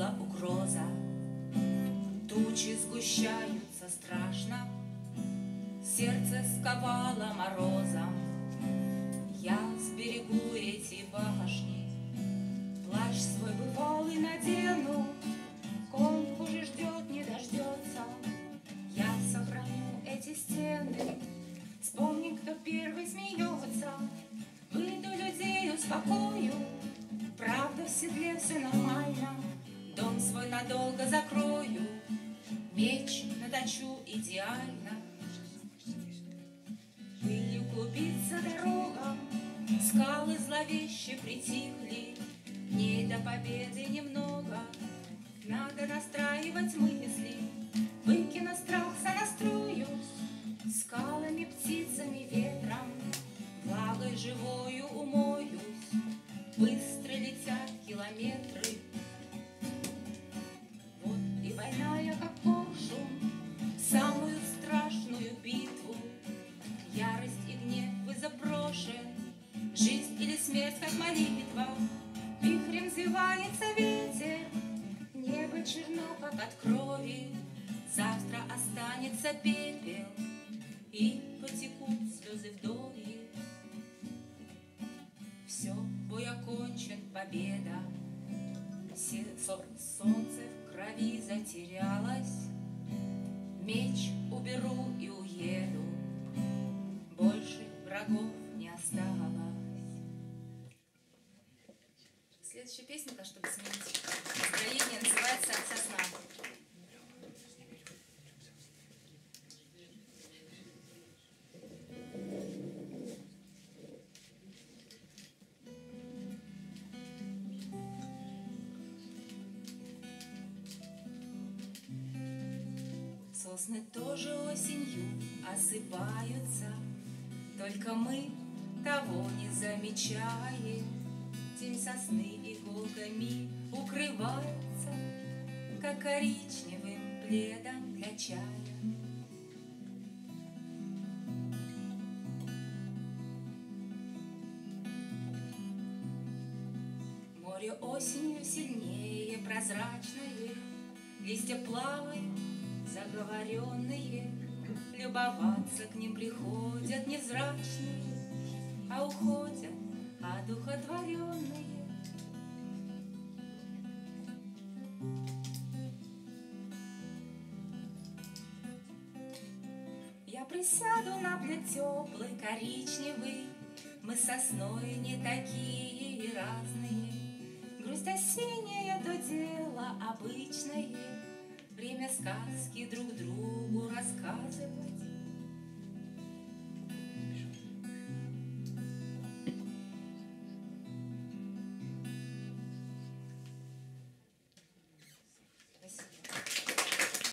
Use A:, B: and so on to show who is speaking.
A: нависла угроза. Тучи сгущаются страшно, сердце сковало морозом. Я сберегу эти башни, плащ свой бывалый надену. Конь уже ждет, не дождется. Я сохраню эти стены. Вспомни, кто первый смеется. Выйду людей, успокою. Правда, в седле все нормально. Дом свой надолго закрою. Меч наточу идеально. Пылью клубится дорога, скалы зловеще притихли. Дней до победы немного, надо настраивать мысли. Выкину страх, сонастроюсь скалами, птицами, ветром. Влагой живою умоюсь, быстро летят километры. Вот и война я как коршун, самую страшную битву. Ярость и гнев вы заброшен, жизнь или смерть как молитва. Вихрем взвивается ветер, небо черно как от крови. Завтра останется пепел и потекут слезы вдовьи. Все, бой окончен, победа. Солнце в крови затерялось. Меч уберу и уеду, больше врагов не осталось. Следующая песенка, чтобы сменить настроение, называется «Сосна». Сосны тоже осенью осыпаются, только мы того не замечаем. Тень сосны иголками укрывается, как коричневым пледом для чая. Море осенью сильнее прозрачное, листья плавают заговоренные, любоваться к ним приходят невзрачные, а уходят одухотворенные. Я присяду на плед теплый, коричневый, мы с сосной не такие и разные. Грусть осенняя — то дело обычное, время сказки друг другу